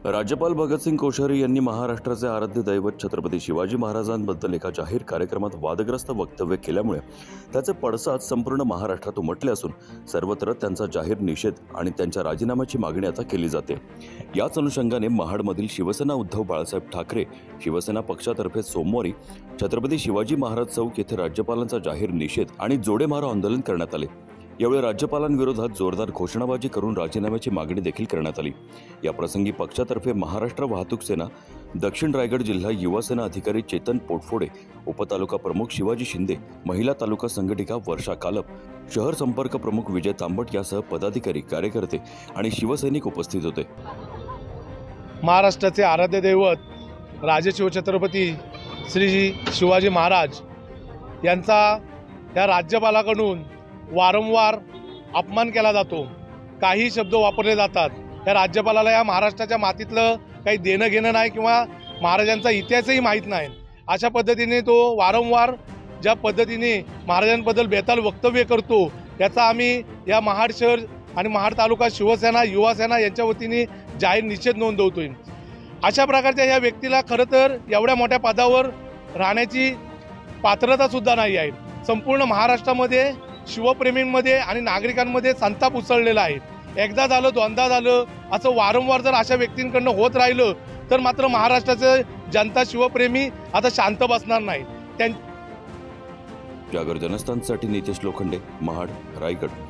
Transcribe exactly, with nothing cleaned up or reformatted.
राज्यपाल भगतसिंग कोश्यारी यांनी महाराष्ट्राचे आराध्य दैवत छत्रपती शिवाजी महाराजांबद्दल एका जाहीर कार्यक्रमात वादग्रस्त वक्तव्य केल्यामुळे त्याचे पडसाद संपूर्ण महाराष्ट्रात उमटले असून सर्वत्र त्यांचा जाहीर निषेध आणि त्यांच्या राजीनाम्याची मागणी आता केली जाते। याच अनुषंगाने महाडमधील शिवसेना उद्धव बाळासाहेब ठाकरे शिवसेना पक्षातर्फे सोमवारी छत्रपती शिवाजी महाराज चौक येथे राज्यपालांचा जाहीर निषेध आणि जोडेमारा आंदोलन करण्यात आले। यावेळी राज्यपालांविरोधात जोरदार घोषणाबाजी करून राजीनाम्याची मागणी देखील करण्यात आली। या प्रसंगी पक्षातर्फे महाराष्ट्र वाहतूक सेना दक्षिण रायगड जिल्हा युवा सेना अधिकारी चेतन पोटफोडे, उपतालुका प्रमुख शिवाजी शिंदे, महिला तालुका संघटिका वर्षा कालप, शहर संपर्क प्रमुख विजय तांबट यासह पदाधिकारी, कार्यकर्ते आणि शिवसैनिक उपस्थित होते। महाराष्ट्राचे आराध्य दैवत राजे शिवछत्रपती श्री शिवाजी महाराज यांचा या राज्यपालाकडून वारंवार अपमान केला जातो। काही शब्द वापरले जातात। या राज्यपालाला या महाराष्ट्राच्या मातीतलं काही देणं घेणं नाही किंवा महाराजांचा इतिहासही माहीत नाही। अशा पद्धतीने तो वारंवार ज्या पद्धतीने महाराजांबद्दल बेताल वक्तव्य करतो याचा आम्ही या महाड शहर आणि महाड तालुका शिवसेना युवा सेना यांच्या वतीने जाहीर निषेध नोंदवतोय। अशा प्रकारच्या या व्यक्तीला खरं तर एवढ्या मोठ्या पदावर राहण्याची पात्रता सुद्धा नाही आहे। संपूर्ण महाराष्ट्रामध्ये शिवप्रेमींमध्ये आणि नागरिकांमध्ये संताप उसळलेला आहे। एकदा झालं दोनदा झालं असं वारंवार जर अशा व्यक्तींकडनं होत राहिलं तर मात्र महाराष्ट्राचे जनता शिवप्रेमी आता शांत बसणार नाही। जागर जनस्थानसाठी नितेश लोखंडे, महाड, रायगड।